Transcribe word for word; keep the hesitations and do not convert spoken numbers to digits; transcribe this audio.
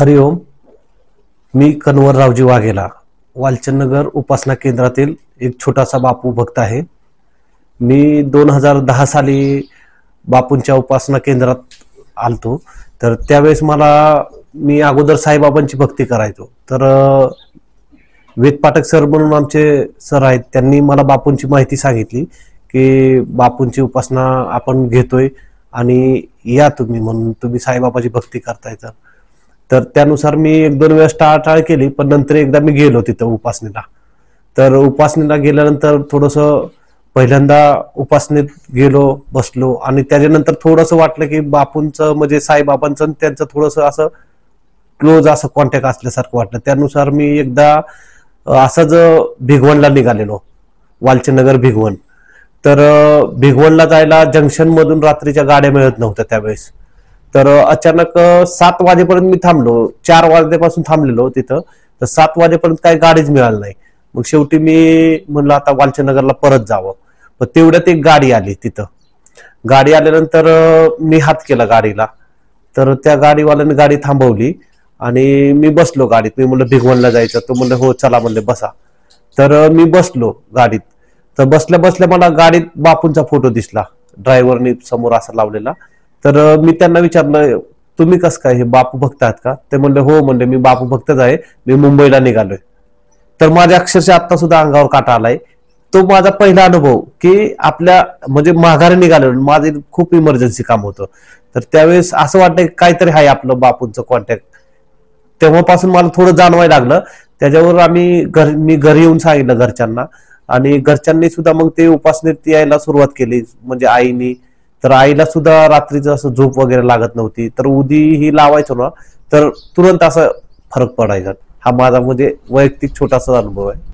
हरिओम. मी कन्वररावजी वाघेला, वालचंदनगर उपासना केंद्रातील एक छोटासा बापू भक्त आहे. मी दोन हजार दहा साली बापूंच्या उपासना केंद्रात आलतो. तर त्यावेळेस मला मी अगोदर साईबाबांची भक्ती करायचो. तर अ, वेद पाठक सर म्हणून आमचे सर आहेत, त्यांनी मला बापूंची माहिती सांगितली की बापूंची उपासना आपण घेतोय आणि या तुम्ही, म्हणून तुम्ही साईबाबाची भक्ती करताय. तर तर त्यानुसार मी एक दोन वेळेस टाळाटाळ केली, पण नंतर एकदा मी गेलो तिथं उपासनेला. तर उपासनेला गेल्यानंतर थोडंसं पहिल्यांदा उपासनेत गेलो, बसलो आणि त्याच्यानंतर थोडंसं वाटलं की बापूंचं म्हणजे साईबाबांचं आणि त्यांचं थोडंसं असं क्लोज असं कॉन्टॅक्ट असल्यासारखं वाटलं. त्यानुसार मी एकदा अ, असंच अ, भिगवणला निघालेलो, वालचंदनगर भिगवण. तर अ, भिगवणला जायला जंक्शन मधून रात्रीच्या गाड्या मिळत नव्हत्या त्यावेळेस. तर अ, अचानक अ, सात वाजेपर्यंत मी थांबलो, चार वाजल्यापासून थांबलेलो तिथं. तर सात वाजेपर्यंत काही गाडीच मिळाली नाही. मग शेवटी मी म्हणलं आता वालचंदनगरला परत जावं. पण तेवढ्यात एक गाडी आली तिथं. गाडी आल्यानंतर अ, मी हात केला गाडीला. तर त्या गाडीवाल्याने गाडी थांबवली आणि मी बसलो गाडीत. मी म्हणलं भिगवणला जायचं, तो म्हणलं हो चला, म्हणले बसा. तर अ, मी बसलो गाडीत. तर बसल्या बसल्या मला गाडीत बापूंचा फोटो दिसला, ड्रायव्हरनी समोर असा लावलेला. तर अ, मी त्यांना विचारलं, तुम्ही कसं काय, हे बापू भक्त आहात का? ते म्हणले हो, म्हणले मी बापू भक्तच आहे, मी मुंबईला निघालोय. तर माझ्या अक्षरशः आता सुद्धा अंगावर काटा आलाय. तो माझा पहिला अनुभव की आपल्या म्हणजे माघारी निघालो, माझे खूप इमर्जन्सी काम होतं. तर त्यावेळेस असं वाटतं की काहीतरी आहे आपलं बापूंचं कॉन्टॅक्ट. तेव्हापासून मला थोडं जाणवायला लागलं. त्याच्यावर आम्ही घर मी घरी येऊन सांगितलं घरच्यांना, आणि घरच्यांनी सुद्धा मग ते उपासनेत यायला सुरुवात केली, म्हणजे आईनी. तर आईला सुद्धा रात्रीचं असं झोप वगैरे लागत नव्हती. तर उदी ही लावायचो ना, तर तुरंत असा फरक पडायचा. हा माझा म्हणजे वैयक्तिक छोटासा अनुभव आहे.